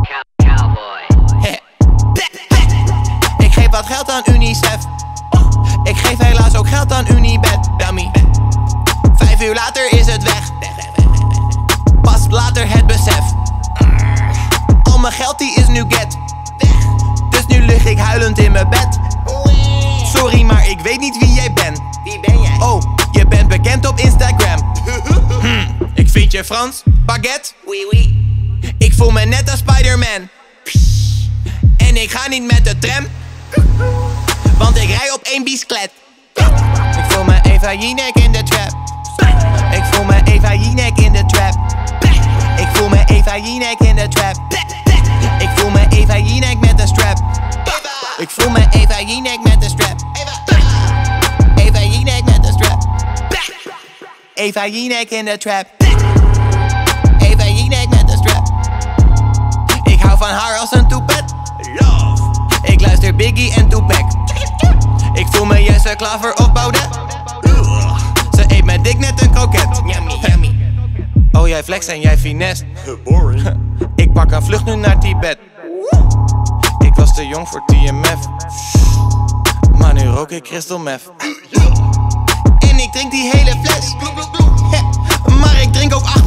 Cowboy. Ik geef wat geld aan UNICEF. Ik geef helaas ook geld aan Unibet. Dummy. 5 uur later is het weg. Pas later het besef. Al mijn geld die is nu get. Dus nu lig ik huilend in mijn bed. Sorry, maar ik weet niet wie jij bent. Wie ben jij? Oh, je bent bekend op Instagram. Ik vind je Frans, baguette. Oui, oui. Ik voel me net als Spider-Man. En ik ga niet met de tram, want ik rij op 1 bicyclet. Ik voel me Eva Jinek in de trap. Ik voel me Eva Jinek in de trap. Ik voel me Eva Jinek in de trap. Ik voel me Eva Jinek met een strap. Ik voel me Eva Jinek met een strap. Eva Jinek met een strap. Eva Jinek in de trap. Eva Jinek met een strap. Ik hou van haar als een toepet. Ik luister Biggie en Tupac. Ik voel me Jesse Klaver of Baudet. Ze eet mijn dik net een kroket. Yummy, yummy. Oh, jij flex en jij finesse. Boring. Ik pak een vlucht nu naar Tibet. Ik was te jong voor TMF, maar nu rook ik crystal meth. En ik drink die hele fles. Maar ik drink ook 8,6.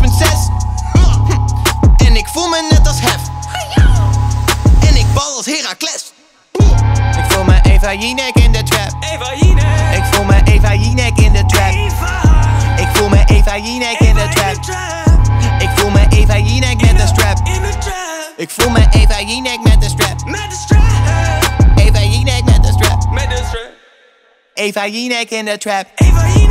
En ik voel me net als Hef. En ik bal als Heracles. Ik voel me Eva Jinek in de trap. Eva Jinek. Ik voel me Eva Jinek in de trap. Ik voel me Eva Jinek in de trap. Ik voel me Eva Jinek met een strap. Ik voel me Eva Jinek met een strap. Eva Jinek met een strap. Eva Jinek in de trap.